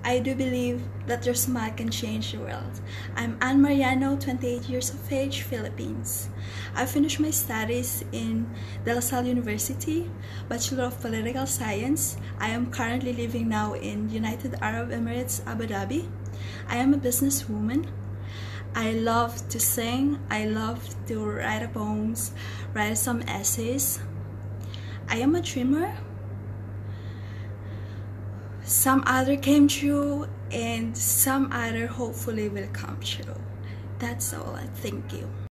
I do believe that your smile can change the world. I'm Anne Mariano, 28 years of age, Philippines. I finished my studies in De La Salle University, Bachelor of Political Science. I am currently living now in United Arab Emirates, Abu Dhabi. I am a businesswoman. I love to sing. I love to write poems, write some essays. I am a dreamer. Some other came true and some other hopefully will come true. That's all. Thank you.